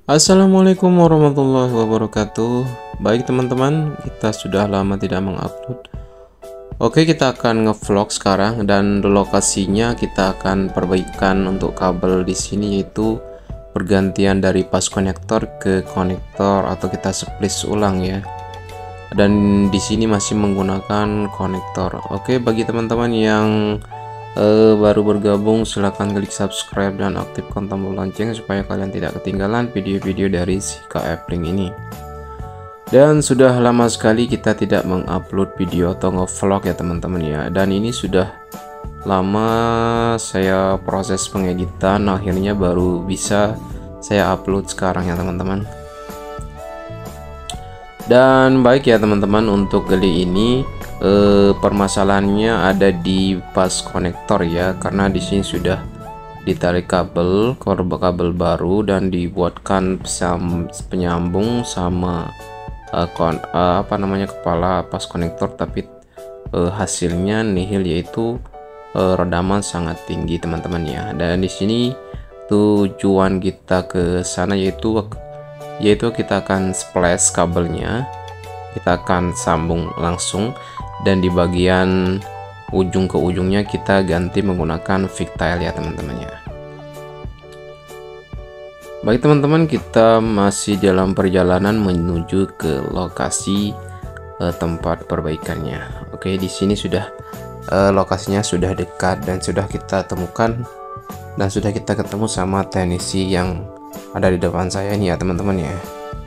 Assalamualaikum warahmatullahi wabarakatuh. Baik teman-teman, kita sudah lama tidak mengupload. Oke, kita akan ngevlog sekarang dan lokasinya kita akan perbaikan untuk kabel di sini, yaitu pergantian dari pas konektor ke konektor atau kita split ulang ya. Dan di sini masih menggunakan konektor. Oke, bagi teman-teman yang baru bergabung, silahkan klik subscribe dan aktifkan tombol lonceng supaya kalian tidak ketinggalan video-video dari si KF Link ini. Dan sudah lama sekali kita tidak mengupload video atau ngevlog ya teman-teman ya, dan ini sudah lama saya proses pengeditan, akhirnya baru bisa saya upload sekarang ya teman-teman. Dan baik ya teman-teman, untuk kali ini permasalahannya ada di pas konektor ya, karena di sini sudah ditarik kabel baru dan dibuatkan penyambung sama kepala pas konektor, tapi hasilnya nihil, yaitu redaman sangat tinggi teman-teman ya. Dan di sini tujuan kita ke sana yaitu kita akan splash kabelnya, kita akan sambung langsung, dan di bagian ujung ke ujungnya kita ganti menggunakan Victile ya teman-teman ya. Baik teman-teman, kita masih dalam perjalanan menuju ke lokasi tempat perbaikannya. Oke, di sini sudah lokasinya sudah dekat dan sudah kita temukan, dan sudah kita ketemu sama teknisi yang ada di depan saya ini ya teman-teman ya.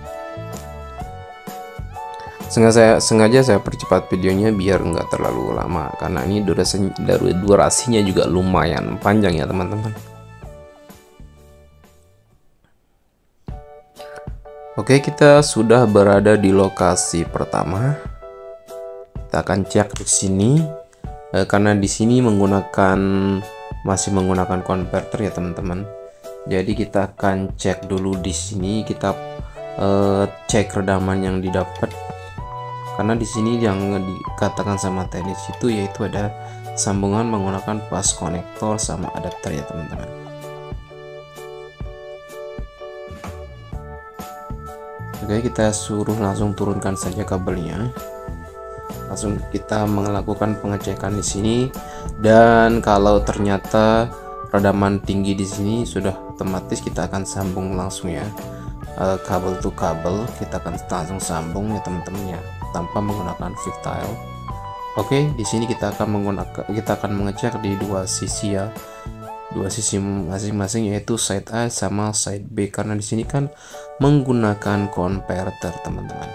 Sengaja saya percepat videonya biar nggak terlalu lama, karena ini durasinya juga lumayan panjang ya teman-teman. Oke, kita sudah berada di lokasi pertama. Kita akan cek di sini karena di sini masih menggunakan konverter ya teman-teman. Jadi kita akan cek dulu di sini, kita cek redaman yang didapat. Karena di sini yang dikatakan sama teknis itu yaitu ada sambungan menggunakan pas konektor sama adapter ya teman-teman. Oke, kita suruh langsung turunkan saja kabelnya. Langsung kita melakukan pengecekan di sini, dan kalau ternyata redaman tinggi di sini sudah otomatis kita akan sambung langsung ya. Kabel to kabel kita akan langsung sambung ya teman-teman ya, tanpa menggunakan Victile. Oke, di sini kita akan mengecek di dua sisi ya, dua sisi masing-masing, yaitu side A sama side B, karena di sini kan menggunakan konverter teman-teman.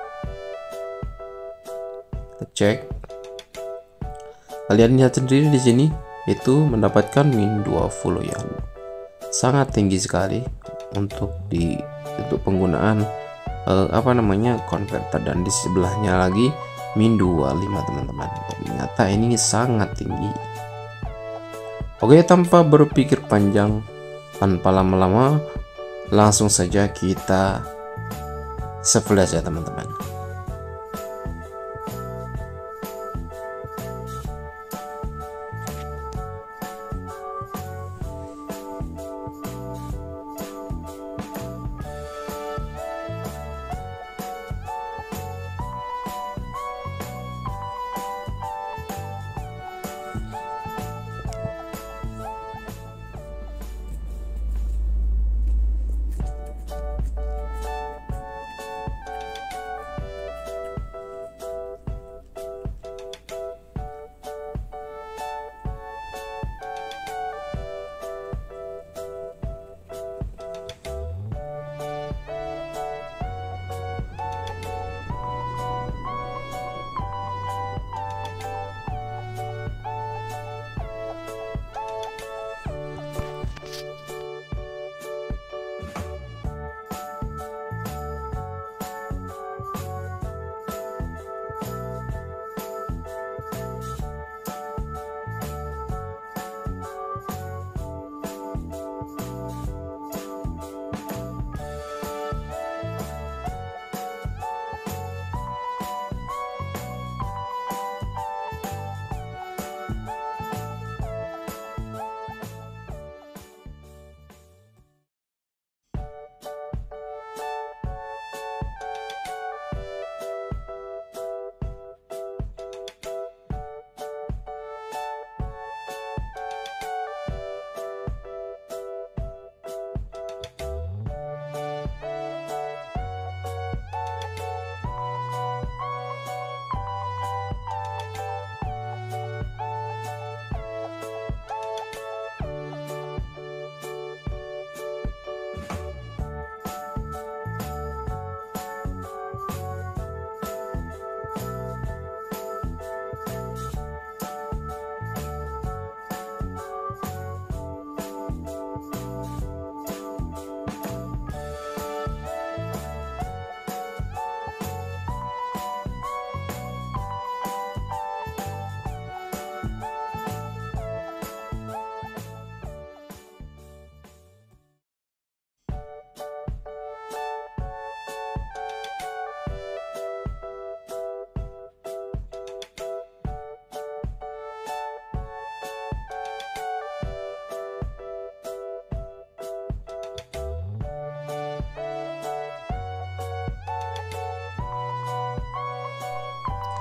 Kita cek, kalian lihat sendiri di sini itu mendapatkan min 20 ya, sangat tinggi sekali untuk penggunaan konverter, dan di sebelahnya lagi min 25 teman-teman. Ternyata ini sangat tinggi. Oke, tanpa berpikir panjang, tanpa lama-lama, langsung saja kita splash ya teman-teman.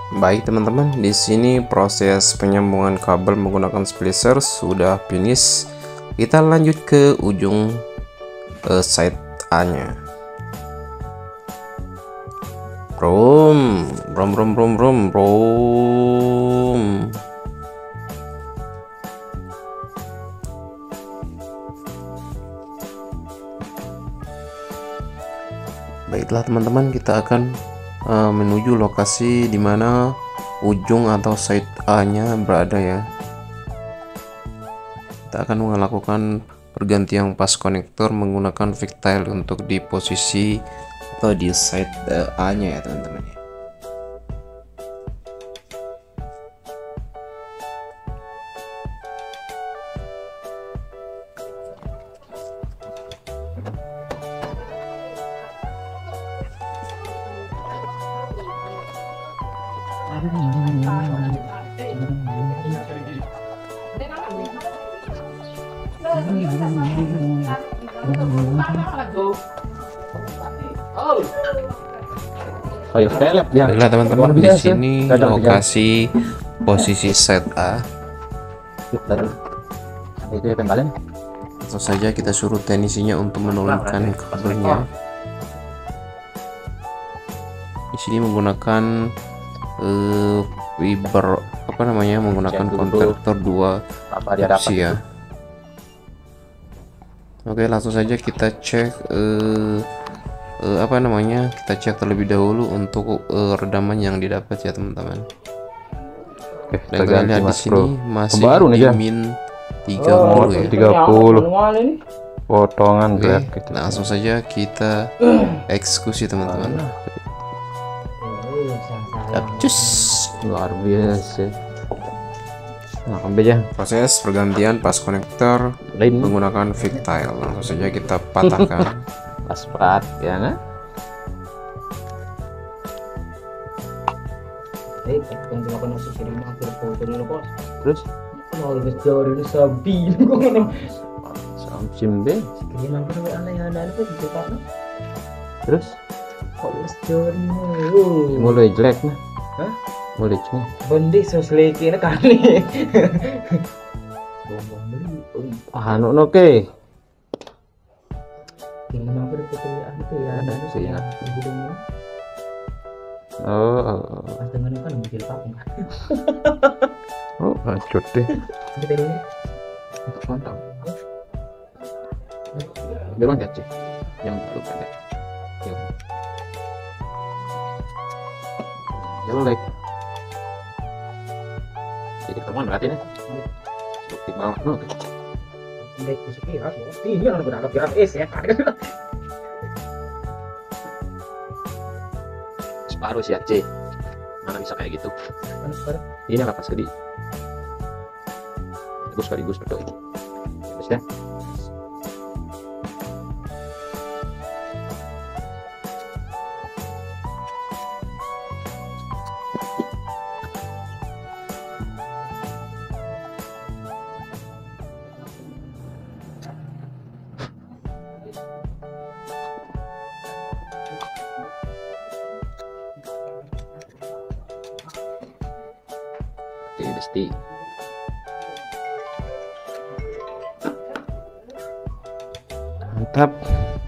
Baik teman-teman, di sini proses penyambungan kabel menggunakan splicer sudah finish. Kita lanjut ke ujung side A-nya. Brom. Baiklah teman-teman, kita akan menuju lokasi di mana ujung atau side A-nya berada ya. Kita akan melakukan pergantian pas konektor menggunakan Victile untuk di posisi atau di side A-nya ya teman-teman. Baiklah teman-teman, di sini lokasi posisi set A. Langsung saja kita suruh teknisinya untuk menurunkan kabelnya. Di sini menggunakan fiber menggunakan konverter 2 opsi ya. Oke, langsung saja kita cek kita cek terlebih dahulu untuk redaman yang didapat ya teman-teman. Dan kita lihat di sini masih di min 30 ya. 30 potongan berat. Langsung saja kita eksekusi teman-teman. Cus, luar biasa. Nah, proses pergantian pas konektor menggunakan Victile. Langsung saja kita patahkan. Paspat ya kan? Terus mulai jelek nah. Hah? Mulai jelek. Bendi seseliki nak kali. Anu oke. Oh, hancur deh. Mantap. Bilang gaji yang baru pendek. Jelek. Jadi teman berarti nih. Bukti bawah no. Pendek sekira, ini yang berangkat berat ya. Separuh sih C. Mana bisa kayak gitu? Ini apa pas gede? Gus betul ini. Terus ya. Besti. Mantap.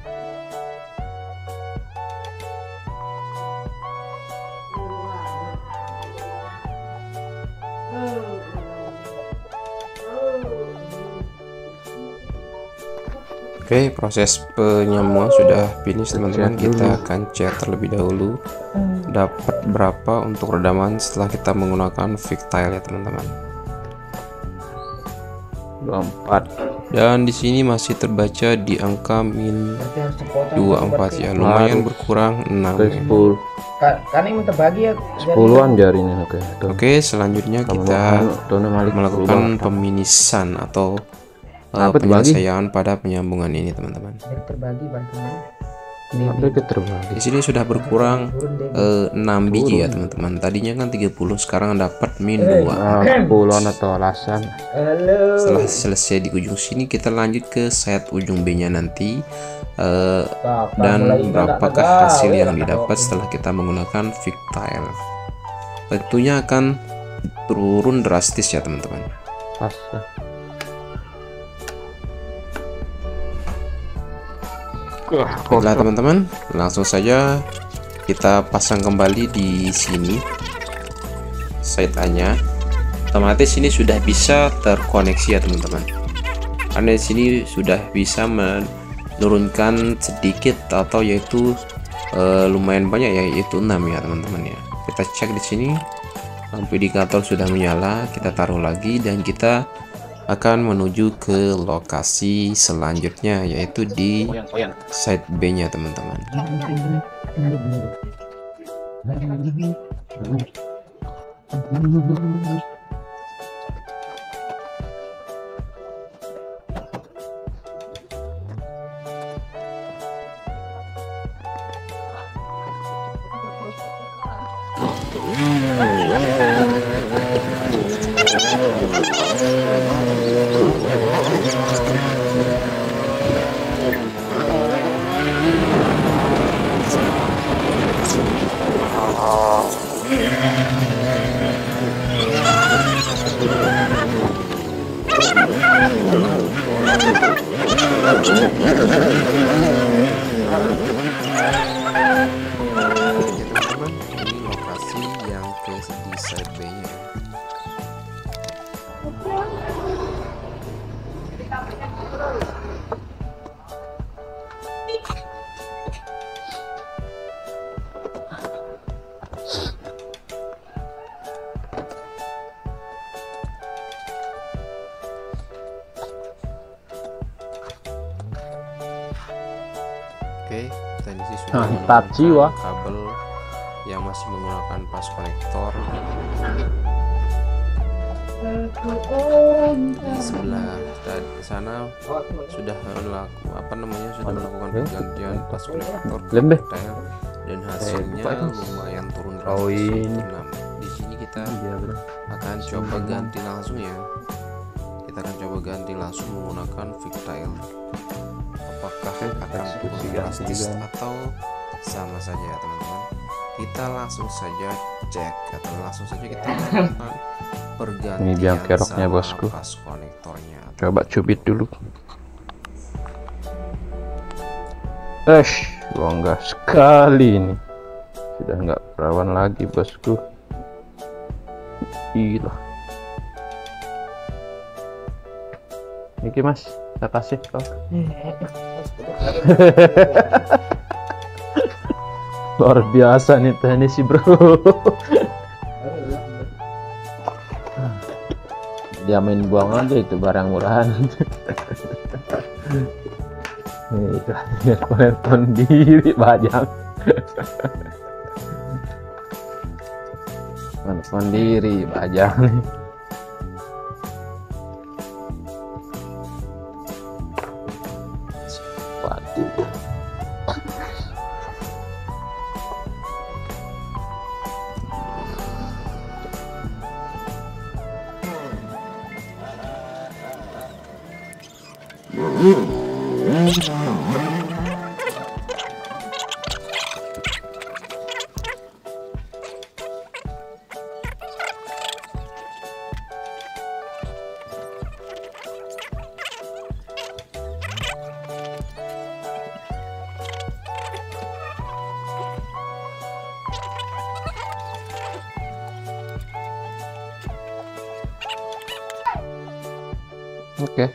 Oke, proses penyambungan sudah finish teman-teman. Kita akan cek terlebih dahulu dapat berapa untuk redaman setelah kita menggunakan Victile ya teman-teman. 24. Dan di sini masih terbaca di angka min 24 ya, lumayan berkurang 6 ya. 10. Kan ini terbagi ya 10-an jarinya. Oke, selanjutnya kita melakukan peminisan atau penyelesaian pada penyambungan ini teman-teman. Di sini sudah berkurang 6 biji ya teman-teman. Tadinya kan 30, sekarang dapat min 2. Puluhan atau alasan. Setelah selesai di ujung sini, kita lanjut ke set ujung B nya nanti. Dan berapakah hasil yang didapat setelah kita menggunakan Victile. tentunya akan turun drastis ya teman-teman. Pas. Baiklah teman-teman, langsung saja kita pasang kembali di sini side A-nya. Otomatis ini sudah bisa terkoneksi ya teman-teman. Karena di sini sudah bisa menurunkan sedikit atau yaitu lumayan banyak ya, yaitu 6 ya teman-teman ya. Kita cek di sini lampu indikator sudah menyala, kita taruh lagi dan kita akan menuju ke lokasi selanjutnya yaitu di side B-nya teman-teman. Teman-teman, ini lokasi yang ke di side B-nya. Oke, tadi sih sudah Mantap jiwa. kabel yang masih menggunakan pas konektor di sebelah sana sudah melakukan pergantian pas konektor detail dan hasilnya lumayan turun drastis. Di sini kita akan coba ganti langsung ya. Kita akan coba ganti langsung menggunakan Victile. Apakah akan turun drastis atau sama saja ya teman-teman? Kita langsung saja cek atau langsung saja kita lakukan pergantian. Ini biang keroknya bosku. Pas konektornya. Coba cubit dulu. Bangga sekali ini. Sudah nggak perawan lagi bosku. Gila. Niki mas, saya kasih kau. Luar biasa nih teknis sih bro. Dia main buang aja itu barang murahan. Nih konektor diri bajang. Konektor diri bajang nih. Oke.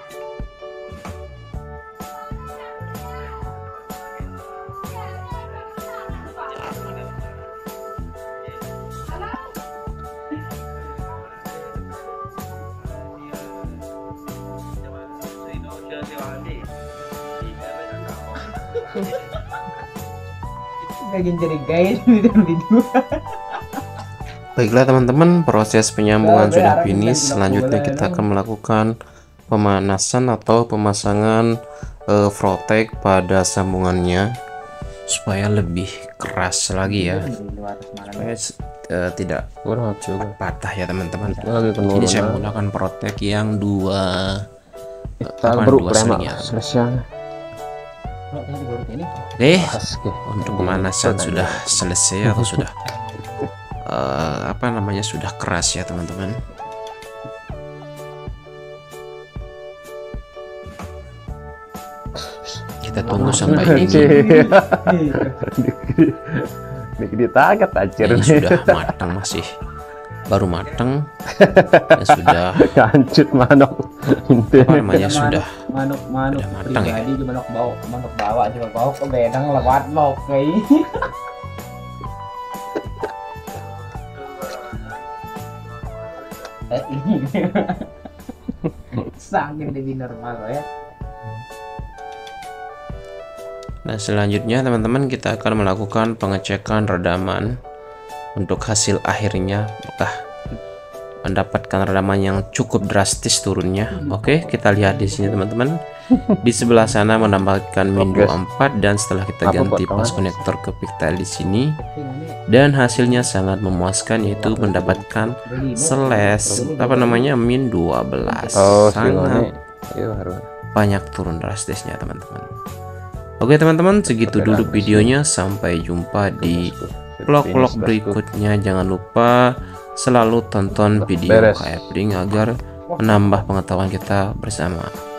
Bagian curigain video. Baiklah teman-teman, proses penyambungan sudah finish. Selanjutnya kita akan melakukan pemanasan atau pemasangan Frotec pada sambungannya supaya lebih keras lagi ya, supaya tidak patah ya teman-teman. Ini saya menggunakan Frotec yang dua sling ya. Oke, untuk pemanasan sudah selesai atau sudah apa namanya, sudah keras ya teman-teman. Kita tunggu sampai dingin. Ini taget anjir. Ini sudah matang, masih baru matang. Ya sudah Kancut manok. apa namanya, sudah manuk udah matang ya. pribadi cuma manuk bawa cuma bawa ke bedang lewat mau kayak sangat lebih normal ya. Nah, selanjutnya teman-teman kita akan melakukan pengecekan redaman untuk hasil akhirnya, apakah mendapatkan redaman yang cukup drastis turunnya. Oke, kita lihat di sini teman-teman. Di sebelah sana mendapatkan min 24, dan setelah kita ganti pas konektor ke pigtail di sini, dan hasilnya sangat memuaskan, yaitu mendapatkan slash apa namanya min 12. Sangat banyak turun drastisnya teman-teman. Oke teman-teman, segitu dulu videonya. Sampai jumpa di vlog-vlog berikutnya. Jangan lupa selalu tonton video KF Bring agar menambah pengetahuan kita bersama.